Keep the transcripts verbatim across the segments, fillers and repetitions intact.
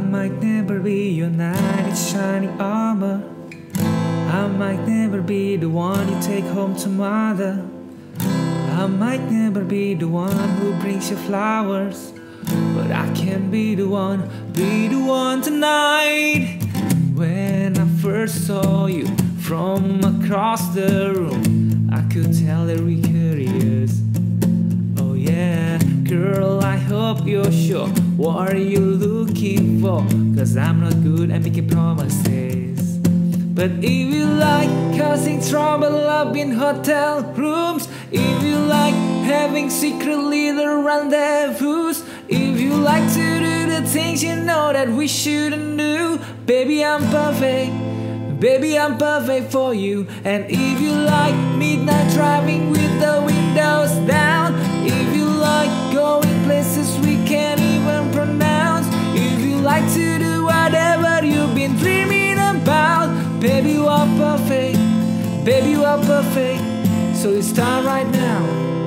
might never be your knight in shining armor. I might never be the one you take home to mother. I might never be the one who brings you flowers, but I can be the one, be the one tonight. When I first saw you from across the room, I could tell that we're curious. Oh yeah, girl, I hope you're sure what are you looking for, cause I'm not good at making promises. But if you like causing trouble up in hotel rooms, if you like having secret little rendezvous, if you like to do the things you know that we shouldn't do, baby, I'm perfect. Baby, I'm perfect for you. And if you like midnight driving with the windows down, if you like going places we can't even pronounce, if you like to do whatever you've been dreaming about, baby, you are perfect. Baby, you are perfect. So let's start right now.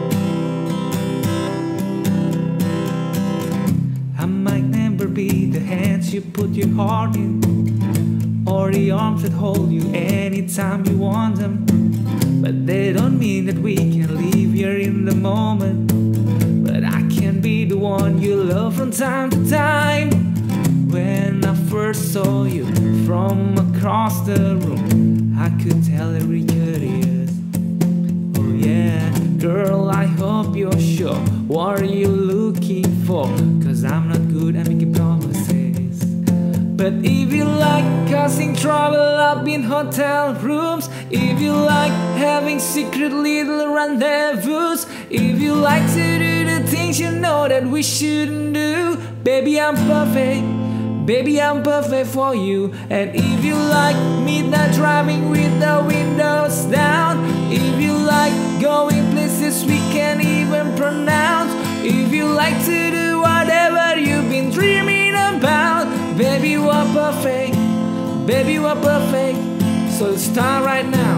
I might never be the hands you put your heart in, or the arms that hold you anytime you want them, but they don't mean that we can live here in the moment. But I can be the one you love from time to time. When I first saw you from across the room, I could tell that we're curious. Oh yeah, girl, I hope you're sure what are you looking for, cause I'm not good at making promises. But if you like causing trouble up in hotel rooms, if you like having secret little rendezvous, if you like to do the things you know that we shouldn't do, baby, I'm perfect. Baby, I'm perfect for you. And if you like midnight driving with the windows down, if you like going places we can't even pronounce, if you like to do whatever you've been dreaming about, baby, you are perfect. Baby, you are perfect. So let's start right now.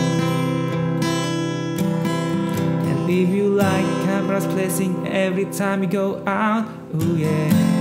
And if you like cameras placing every time you go out, oh yeah.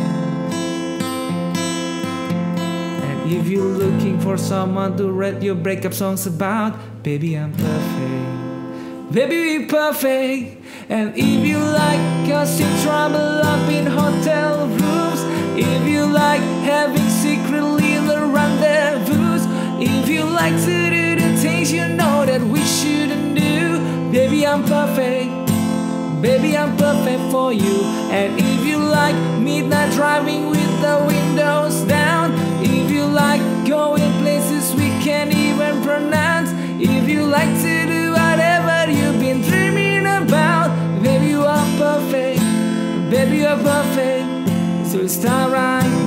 If you're looking for someone to write your breakup songs about, baby, I'm perfect. Baby, we're perfect. And if you like causing trouble up in hotel rooms, if you like having secret little rendezvous, if you like to do the things you know that we shouldn't do, baby, I'm perfect. Baby, I'm perfect for you. And if you like midnight driving with the windows down, if you like going places we can't even pronounce, if you like to do whatever you've been dreaming about, baby, you are perfect. Baby, you are perfect. So let's start right